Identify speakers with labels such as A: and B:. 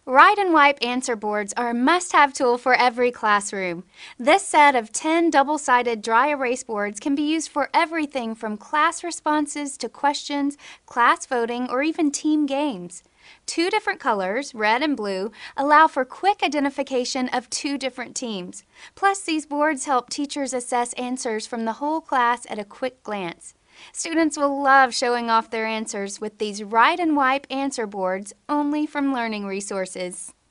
A: Write and Wipe answer boards are a must-have tool for every classroom. This set of 10 double-sided dry erase boards can be used for everything from class responses to questions, class voting, or even team games. Two different colors, red and blue, allow for quick identification of two different teams. Plus, these boards help teachers assess answers from the whole class at a quick glance. Students will love showing off their answers with these Write and Wipe answer boards only from Learning Resources.